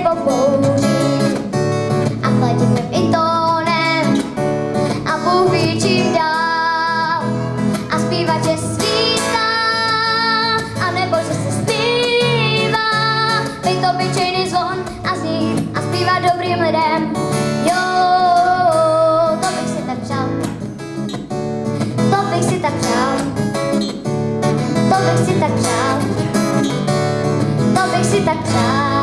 pobouří a platím i tónem a Bůh ví čím dál a zpívat, že svítá a nebo že se zpívá, být obyčejný zvon a znít a zpívat dobrým lidem. Jo, to bych si tak přál, to bych si tak přál, to bych si tak přál, to bych si tak přál.